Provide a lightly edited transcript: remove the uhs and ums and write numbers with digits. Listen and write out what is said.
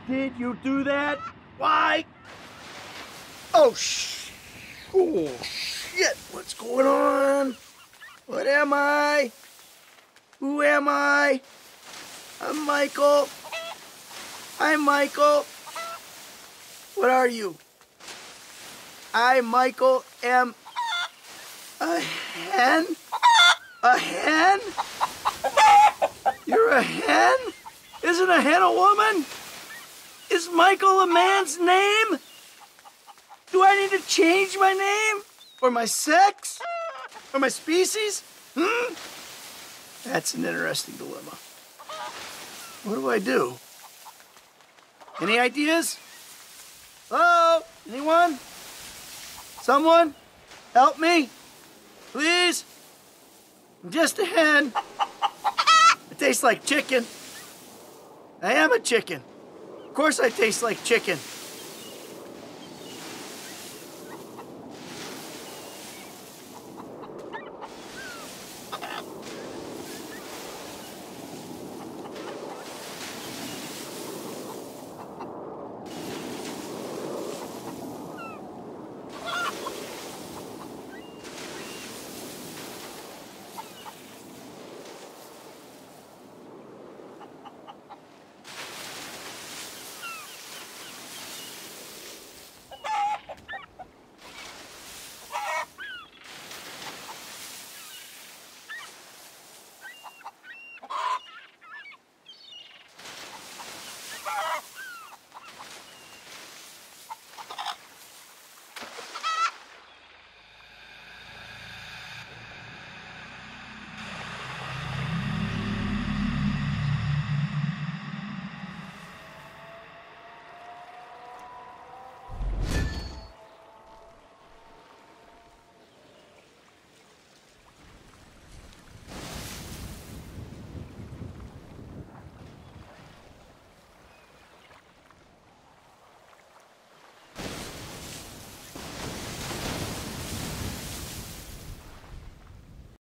did you do that? Why? Oh, oh, shit. What's going on? What am I? Who am I? I'm Michael. I'm Michael. What are you? I, Michael, am a hen? A hen? You're a hen? Isn't a hen a woman? Is Michael a man's name? Do I need to change my name? Or my sex? Or my species? That's an interesting dilemma. What do I do? Any ideas? Hello? Anyone? Someone? Help me? Please? I'm just a hen. I taste like chicken. I am a chicken. Of course I taste like chicken.